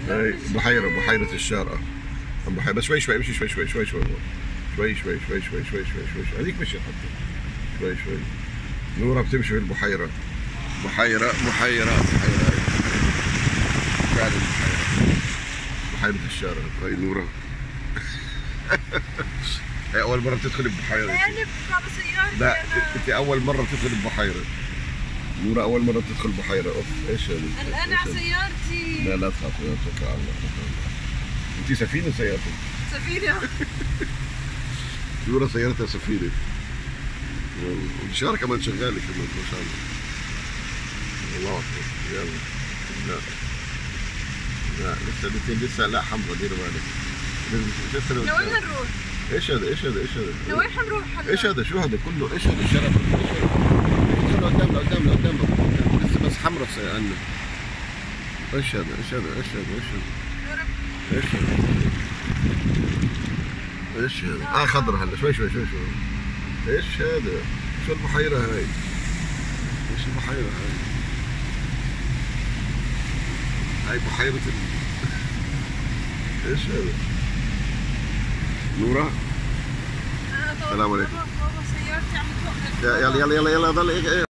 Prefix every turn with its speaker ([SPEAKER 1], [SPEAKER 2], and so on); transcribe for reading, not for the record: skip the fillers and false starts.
[SPEAKER 1] بحيرة الشارقة. بحيرة بس شوي امشي شوي شوي شوي شوي شوي شوي شوي شوي شوي شوي شوي هذيك مشيت حتى شوي شوي. نورة بتمشي في البحيرة. بحيرة فعلا بحيرة الشارقة. هاي نورة. هي أول مرة بتدخلي ببحيرة.
[SPEAKER 2] يعني بطلع بسيارتي.
[SPEAKER 1] لا أنت أول مرة بتدخلي ببحيرة. نورة أول مرة بتدخل بحيرة. أوف إيش هذا؟
[SPEAKER 2] الآن على سيارتي.
[SPEAKER 1] لا تخافي لا تخافي. أنت سفينة سيارتك.
[SPEAKER 2] سفينة.
[SPEAKER 1] نورة سيارتها سفينة. والإشارة كمان شغالة كمان ما شاء الله. الله أكبر. يلا. لا لسه لا حمرا دير بالك. لسه
[SPEAKER 2] لوين نروح؟
[SPEAKER 1] ايش هذا؟
[SPEAKER 2] لوين حنروح هلا؟
[SPEAKER 1] ايش هذا؟ شو هذا كله؟ ايش هذا الشرف؟ قدامنا لسه بس حمرا عنا. ايش هذا؟ ايش هذا؟ خضر هلا شوي. ايش هذا؟ شو البحيرة هاي؟ ايش البحيرة هاي؟ هاي بحيرة ايش هذا؟ نورة؟ السلام عليكم.
[SPEAKER 2] سيارتي عم توقف.
[SPEAKER 1] يلا ضل